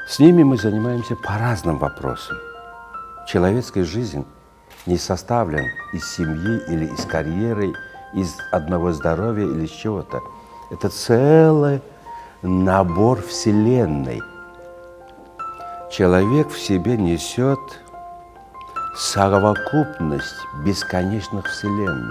С ними мы занимаемся по разным вопросам. Человеческая жизнь не составлен из семьи или из карьеры, из одного здоровья или из чего-то. Это целый набор Вселенной. Человек в себе несет совокупность бесконечных Вселенной.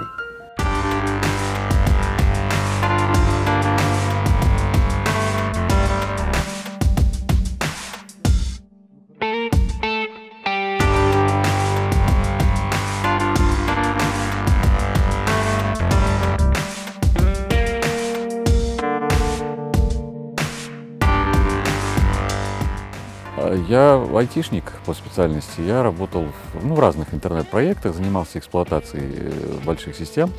Я айтишник по специальности. Я работал в разных интернет-проектах, занимался эксплуатацией больших систем.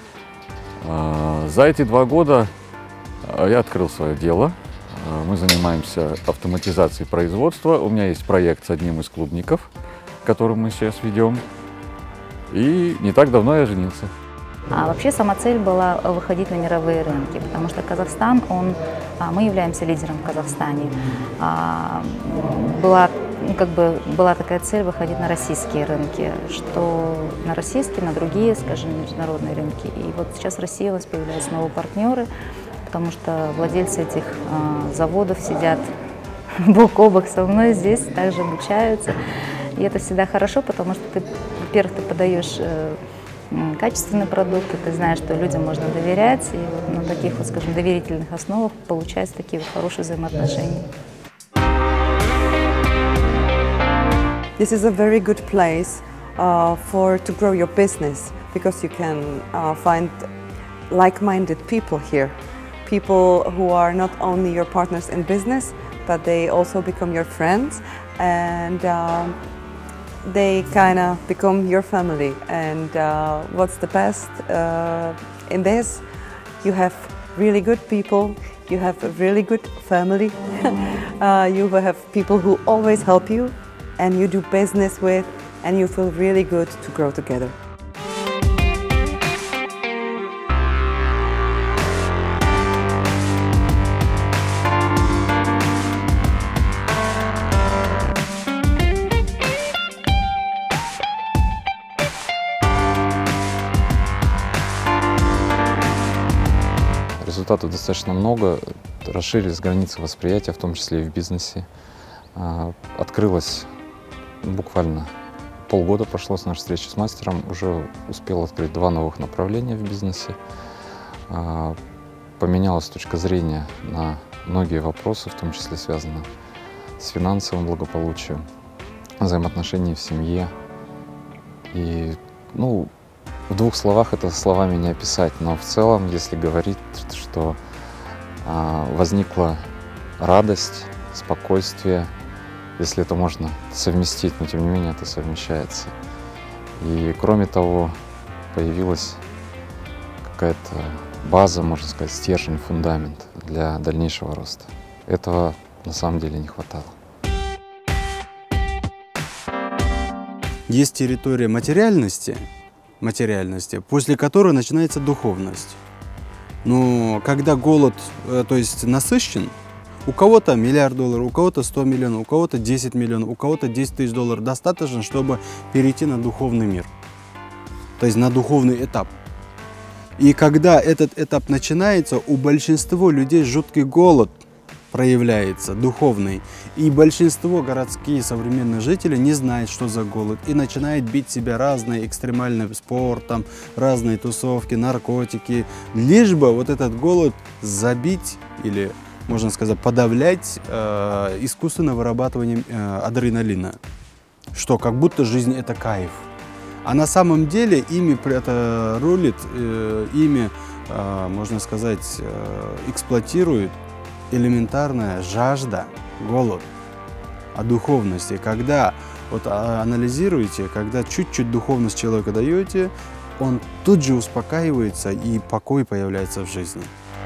За эти 2 года я открыл свое дело. Мы занимаемся автоматизацией производства. У меня есть проект с одним из клубников, который мы сейчас ведем. И не так давно я женился. А вообще сама цель была выходить на мировые рынки, потому что Казахстан, мы являемся лидером в Казахстане. Была такая цель выходить на российские рынки, что на российские, на другие, скажем, международные рынки. И вот сейчас в России у нас появляются новые партнеры, потому что владельцы этих заводов сидят бок о бок со мной здесь, также обучаются. И это всегда хорошо, потому что во-первых, ты подаешь качественный продукт, и ты знаешь, что людям можно доверять, и вот на таких, вот, скажем, доверительных основах получаются такие вот хорошие взаимоотношения. This is a very good place to grow your business, because you can find like-minded people here, people who are not only your partners in business, but they also become your friends, and they kind of become your family. And what's the best in this? You have really good people, you have a really good family, you have people who always help you and you do business with, and you feel really good to grow together. Результатов достаточно много, расширились границы восприятия, в том числе и в бизнесе. Открылось буквально полгода прошло с нашей встречи с мастером, уже успел открыть 2 новых направления в бизнесе. Поменялась точка зрения на многие вопросы, в том числе связанные с финансовым благополучием, взаимоотношениями в семье. И, в 2 словах это словами не описать, но в целом, если говорить, что возникла радость, спокойствие, если это можно совместить, но тем не менее это совмещается. И кроме того, появилась какая-то база, можно сказать, стержень, фундамент для дальнейшего роста. Этого на самом деле не хватало. Есть территория материальности, после которой начинается духовность. Но когда голод, то есть насыщен, у кого-то $1 миллиард, у кого-то 100 миллионов, у кого-то 10 миллионов, у кого-то 10 тысяч долларов достаточно, чтобы перейти на духовный мир, то есть на духовный этап. И когда этот этап начинается, у большинства людей жуткий голод проявляется, духовный. И большинство городские современные жители не знают, что за голод, и начинают бить себя разные экстремальным спортом, разные тусовки, наркотики, лишь бы вот этот голод забить или, можно сказать, подавлять искусственным вырабатыванием адреналина, что как будто жизнь — это кайф. А на самом деле ими это рулит, ими, можно сказать, эксплуатирует элементарная жажда, голод. О духовности. Когда вот анализируете, когда чуть-чуть духовность человека даете, он тут же успокаивается, и покой появляется в жизни.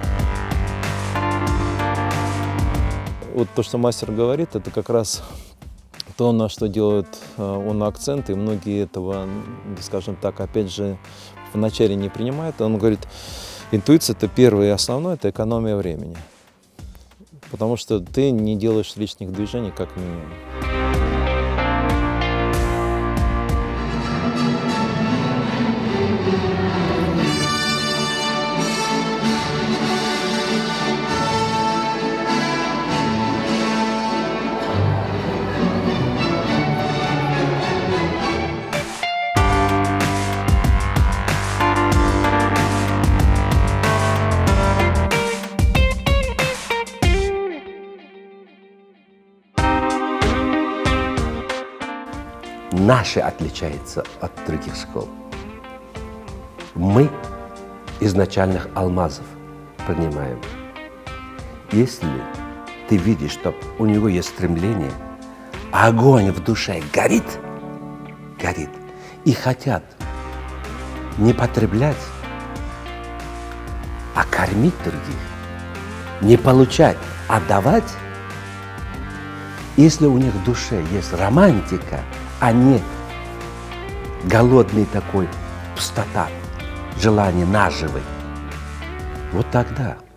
Вот то, что мастер говорит, это как раз то, на что делает он акцент, и многие этого, скажем так, опять же, вначале не принимают. Он говорит, интуиция — это первое и основное, это экономия времени. потому что ты не делаешь лишних движений, как минимум. Наши отличаются от других школ. Мы изначальных алмазов принимаем. Если ты видишь, что у него есть стремление, огонь в душе горит, и хотят не потреблять, а кормить других, не получать, а давать, если у них в душе есть романтика, а не голодный такой пустота, желание наживы, вот тогда